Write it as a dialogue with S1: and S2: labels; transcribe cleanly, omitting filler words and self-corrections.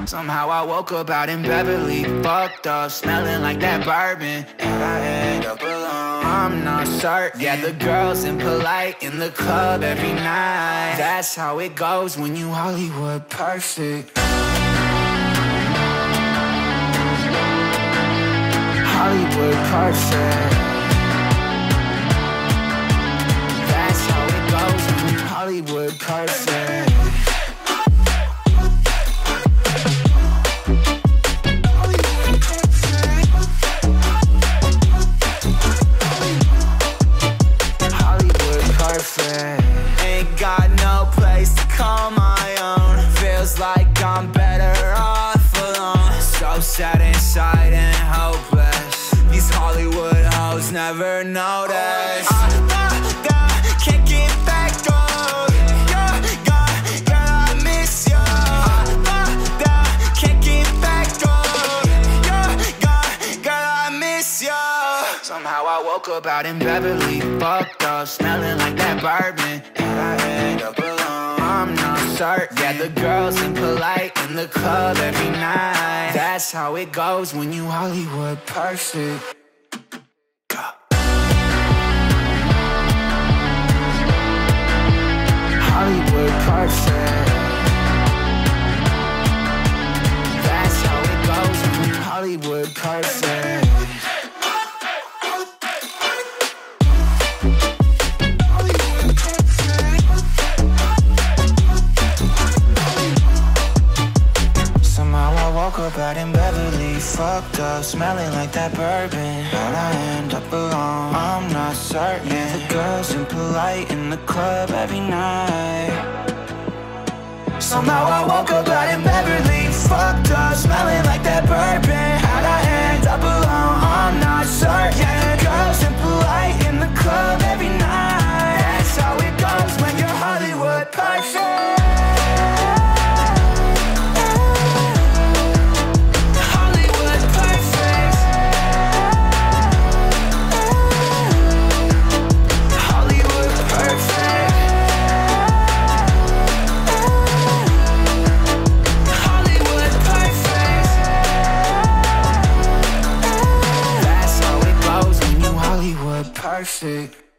S1: Somehow I woke up out in Beverly, fucked up, smelling like that bourbon, and I end up alone. I'm not certain. Yeah, the girls impolite in the club every night. That's how it goes when you Hollywood perfect. Hollywood perfect. That's how it goes when you Hollywood perfect. Ain't got no place to call my own. Feels like I'm better off alone. So sad inside and hopeless. These Hollywood hoes never notice. Can't get back on. Girl, I miss you. Can't get back on. Girl, I miss you. Somehow I woke up out in Beverly, fucked up, smelling like that bourbon, and I end up alone. I'm not certain. Yeah, the girls impolite in the club every night. That's how it goes when you Hollywood perfect. Hollywood perfect. That's how it goes when you Hollywood perfect. Woke up out in Beverly, fucked up, smelling like that bourbon, how'd I end up alone? I'm not certain. Yeah, the girls impolite in the club every night. Somehow I woke up out in Beverly, fucked up, smelling like that bourbon, how'd I end up alone? I'm not certain. Yeah, the girls impolite in the club every night. That's how it goes when you're Hollywood perfect. Perfect.